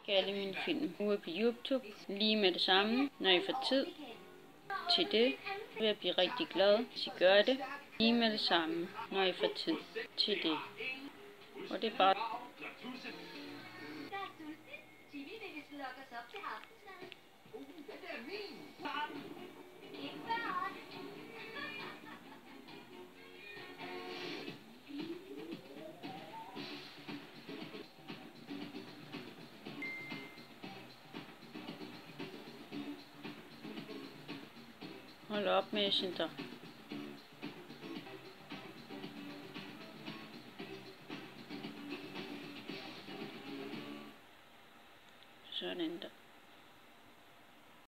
alle mine film ude på YouTube lige med det samme, når I får tid til det. Vil jeg blive rigtig glad, hvis I gør det lige med det samme, når I får tid til det. Og det er bare hold op med Messenger. Sådan der.